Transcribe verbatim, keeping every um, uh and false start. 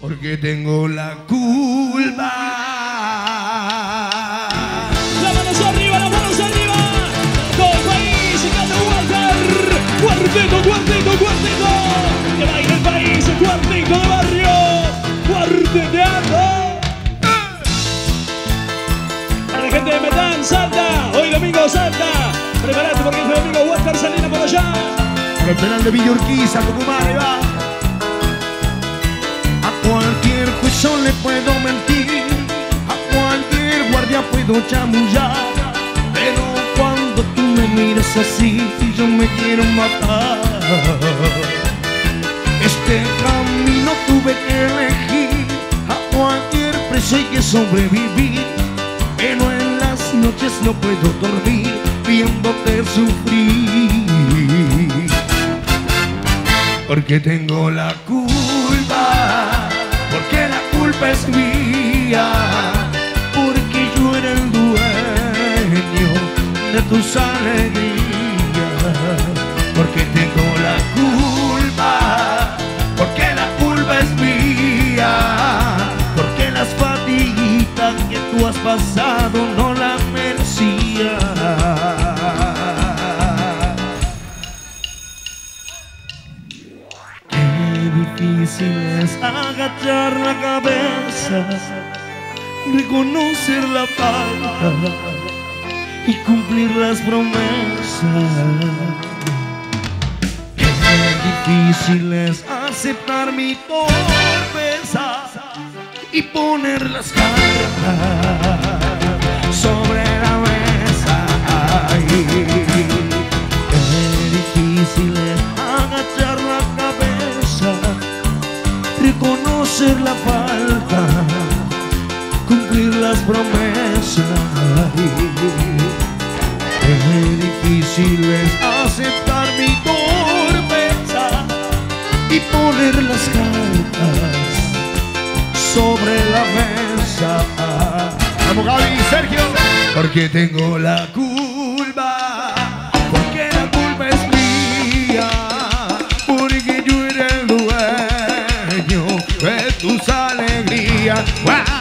porque tengo la culpa. Las manos arriba, las manos arriba. Todo el país, canta Walter. Cuarteto, cuarteto, cuarteto. Que baila el país, el cuarteto de barrio. Cuarteteando. Para la gente de Metán, Salta. Hoy domingo, Salta. Prepárate porque este domingo Walter Salina por allá. Por el penal de Villa Urquiza, Tucumán, ahí va. A cualquier juez yo le puedo mentir, a cualquier guardia puedo chamullar, pero cuando tú me miras así, yo me quiero matar. Este camino tuve que elegir, a cualquier precio hay que sobrevivir, pero en las noches no puedo dormir viéndote sufrir. Porque tengo la culpa, porque la culpa es mía, porque yo era el dueño de tus alegrías. Porque tengo la culpa, porque la culpa es mía, porque las fatiguitas que tú has pasado no las merecía. Difícil es agachar la cabeza, reconocer la falta y cumplir las promesas. Qué difícil es aceptar mi torpeza y poner las cartas sobre la mesa. Ay, qué difícil es agachar la cabeza, reconocer la falta, cumplir las promesas. Qué difícil es aceptar mi torpeza y poner las cartas sobre la mesa. Vamos, Gaby, Sergio. Porque tengo la culpa, porque la culpa es mía, porque yo era el dueño de tus alegrías. ¡Wow!